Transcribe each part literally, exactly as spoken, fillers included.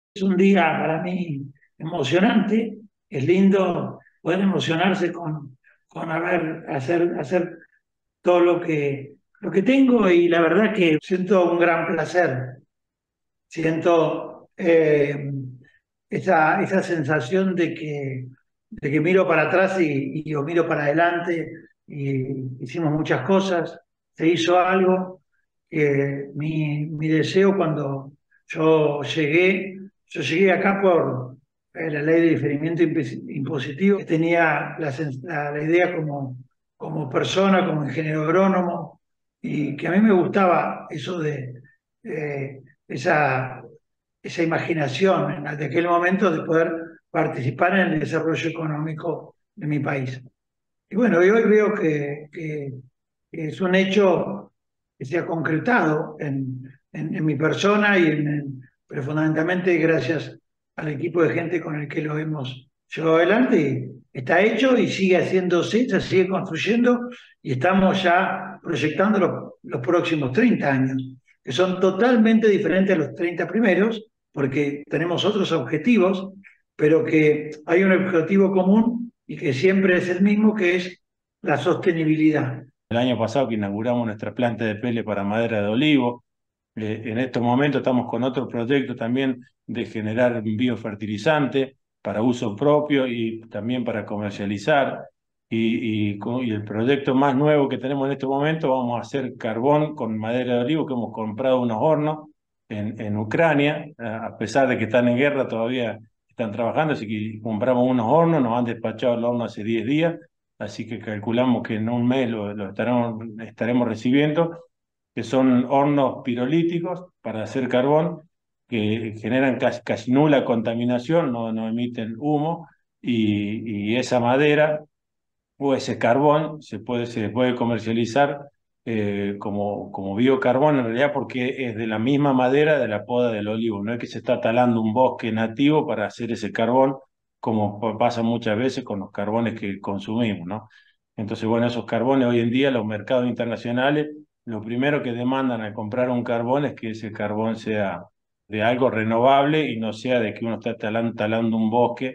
Es un día para mí emocionante, es lindo poder emocionarse con, con haber, hacer, hacer todo lo que, lo que tengo y la verdad que siento un gran placer, siento eh, esa, esa sensación de que, de que miro para atrás y, y yo miro para adelante y hicimos muchas cosas, se hizo algo, que mi, mi deseo cuando yo llegué, yo llegué acá por eh, la ley de diferimiento imp- impositivo, que tenía la, sens- la- la idea como, como persona, como ingeniero agrónomo, y que a mí me gustaba eso de eh, esa, esa imaginación en, de aquel momento de poder participar en el desarrollo económico de mi país. Y bueno, y hoy veo que, que- que es un hecho que se ha concretado en, en- en mi persona y en, en- pero fundamentalmente gracias al equipo de gente con el que lo hemos llevado adelante. Y está hecho y sigue haciéndose, se sigue construyendo y estamos ya proyectando los, los próximos treinta años, que son totalmente diferentes a los treinta primeros, porque tenemos otros objetivos, pero que hay un objetivo común y que siempre es el mismo, que es la sostenibilidad. El año pasado que inauguramos nuestra planta de pele para madera de olivo. Eh, en estos momentos estamos con otro proyecto también de generar biofertilizante para uso propio y también para comercializar. Y, y, co- y el proyecto más nuevo que tenemos en este momento, vamos a hacer carbón con madera de olivo, que hemos comprado unos hornos en, en Ucrania, a a pesar de que están en guerra, todavía están trabajando, así que compramos unos hornos, nos han despachado el horno hace diez días, así que calculamos que en un mes lo, lo estaremos, estaremos recibiendo, que son hornos pirolíticos para hacer carbón, que generan casi, casi nula contaminación, no, no emiten humo, y, y esa madera o ese carbón se puede, se puede comercializar eh, como, como biocarbón en realidad, porque es de la misma madera de la poda del olivo, no es que se está talando un bosque nativo para hacer ese carbón, como pa- pasa muchas veces con los carbones que consumimos, ¿no? Entonces, bueno, esos carbones hoy en día, los mercados internacionales, lo primero que demandan al comprar un carbón es que ese carbón sea de algo renovable y no sea de que uno está talan- talando un bosque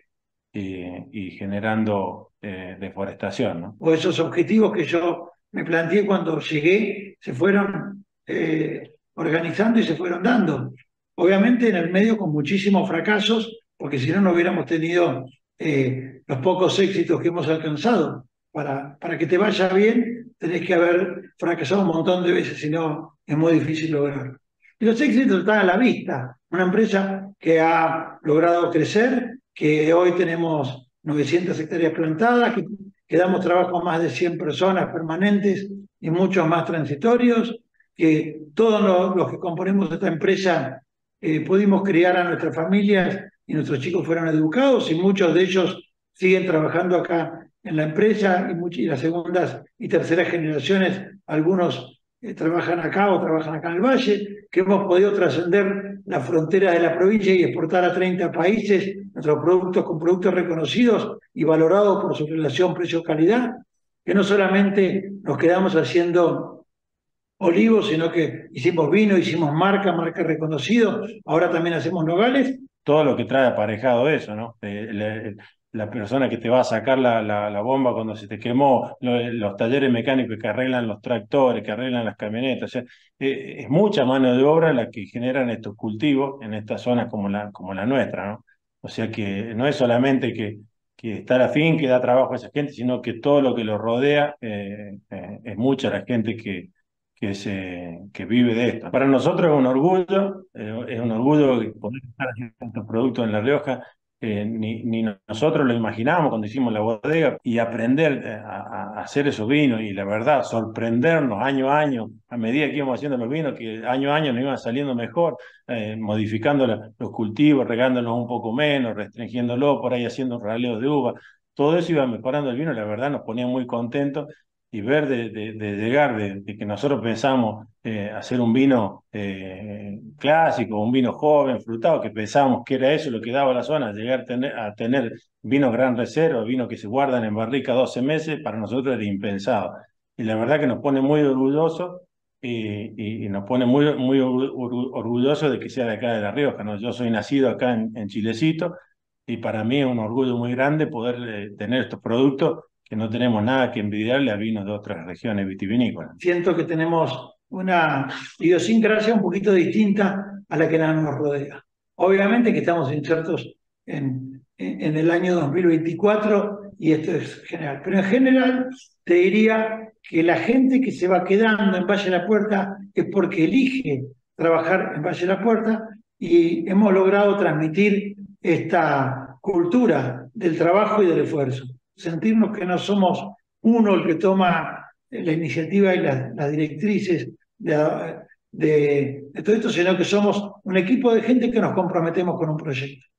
eh, y generando eh, deforestación, ¿no? O esos objetivos que yo me planteé cuando llegué se fueron eh, organizando y se fueron dando. Obviamente en el medio con muchísimos fracasos, porque si no, no hubiéramos tenido eh, los pocos éxitos que hemos alcanzado. Para, para que te vaya bien, tenés que haber fracasado un montón de veces, si no, es muy difícil lograrlo. Y los éxitos están a la vista. Una empresa que ha logrado crecer, que hoy tenemos novecientas hectáreas plantadas, que que damos trabajo a más de cien personas permanentes y muchos más transitorios, que todos los, los que componemos esta empresa eh, pudimos criar a nuestras familias y nuestros chicos fueron educados y muchos de ellos siguen trabajando acá en la empresa y, much y las segundas y terceras generaciones, algunos eh, trabajan acá o trabajan acá en el Valle, que hemos podido trascender las fronteras de la provincia y exportar a treinta países nuestros productos con productos reconocidos y valorados por su relación precio-calidad, que no solamente nos quedamos haciendo olivos, sino que hicimos vino, hicimos marca, marca reconocido, ahora también hacemos nogales. Todo lo que trae aparejado eso, ¿no? Eh, la, la persona que te va a sacar la, la, la bomba cuando se te quemó, lo- los talleres mecánicos que arreglan los tractores, que arreglan las camionetas, o sea, eh, es mucha mano de obra la que generan estos cultivos en estas zonas como la, como la nuestra, ¿no? O sea que no es solamente que, que está la fin, que da trabajo a esa gente, sino que todo lo que lo rodea, eh, eh, es mucha la gente que que, se, que vive de esto. Para nosotros es un orgullo, eh, es un orgullo poder estar haciendo estos productos en La Rioja. Eh, ni, ni nosotros lo imaginábamos cuando hicimos la bodega y aprender eh, a, a hacer esos vinos y la verdad, sorprendernos año a año, a medida que íbamos haciendo los vinos, que año a año nos iban saliendo mejor, eh, modificando la- los cultivos, regándolos un poco menos, restringiéndolo, por ahí haciendo raleos de uva. Todo eso iba mejorando el vino, la verdad nos ponía muy contentos y ver de, de- de llegar, de, de que nosotros pensamos eh, hacer un vino eh, clásico, un vino joven, frutado, que pensábamos que era eso lo que daba la zona, llegar a tener, a tener vinos gran reserva, vinos que se guardan en barrica doce meses, para nosotros era impensado. Y la verdad que nos pone muy orgullosos y, y, y nos pone muy, muy orgullosos de que sea de acá de La Rioja, ¿no? Yo soy nacido acá en, en Chilecito y para mí es un orgullo muy grande poder eh, tener estos productos que no tenemos nada que envidiarle a vinos de otras regiones vitivinícolas. Siento que tenemos una idiosincrasia un poquito distinta a la que nos rodea. Obviamente que estamos insertos en, en, en el año dos mil veinticuatro y esto es general. Pero en general te diría que la gente que se va quedando en Valle de la Puerta es porque elige trabajar en Valle de la Puerta y hemos logrado transmitir esta cultura del trabajo y del esfuerzo. Sentirnos que no somos uno el que toma la iniciativa y las, las directrices de, de, de todo esto, sino que somos un equipo de gente que nos comprometemos con un proyecto.